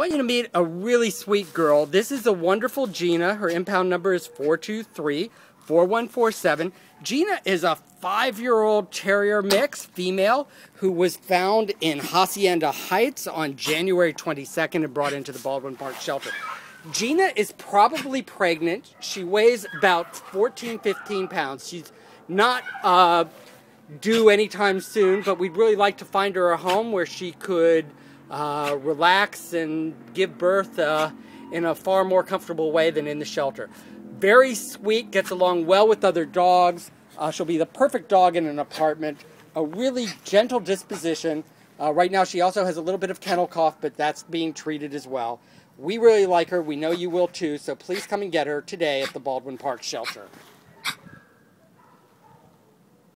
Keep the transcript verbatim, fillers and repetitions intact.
I want you to meet a really sweet girl. This is a wonderful Gina. Her impound number is four two three, four one four seven. Gina is a five-year-old Terrier mix, female, who was found in Hacienda Heights on January twenty-second and brought into the Baldwin Park shelter. Gina is probably pregnant. She weighs about fourteen, fifteen pounds. She's not uh, due anytime soon, but we'd really like to find her a home where she could Uh, relax and give birth uh, in a far more comfortable way than in the shelter. Very sweet, gets along well with other dogs. Uh, she'll be the perfect dog in an apartment. A really gentle disposition. Uh, right now she also has a little bit of kennel cough, but that's being treated as well. We really like her. We know you will too, so please come and get her today at the Baldwin Park shelter.